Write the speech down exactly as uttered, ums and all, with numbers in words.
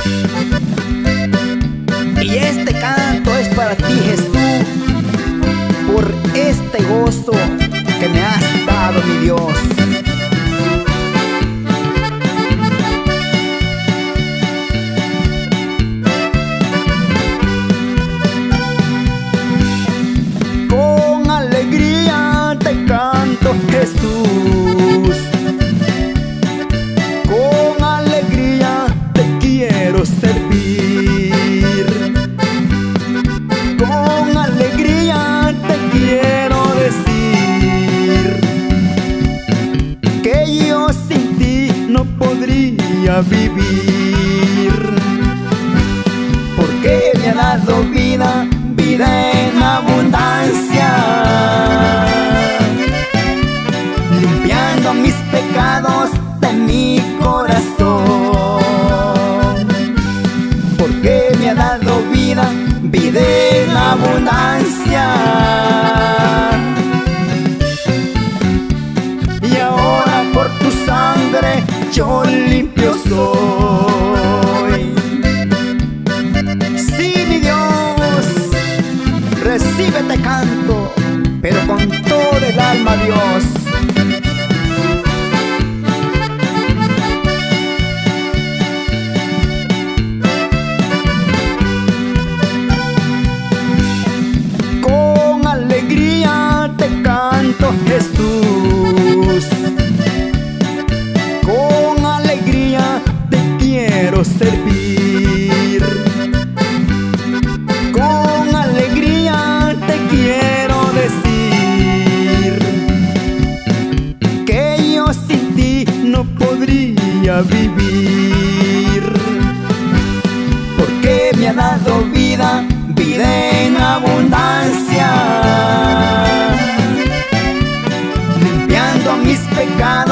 Y este canto es para ti, Jesús, por este gozo que me has dado, mi Dios. Con alegría te canto, Jesús. Con alegría te quiero servir. Con alegría te quiero decir que yo sin ti no podría vivir, porque me ha dado vida, vida en abundancia, limpiando mis pecados de mi corazón, porque me ha dado vida, vida en abundancia. Y ahora por tu sangre yo limpio soy. Sí, mi Dios, recíbete canto, pero con todo el alma, Dios. Con alegría te canto, Jesús. Con alegría te quiero servir. Con alegría te quiero decir que yo sin ti no podría vivir, porque me ha dado vida, vida en abundancia, limpiando mis pecados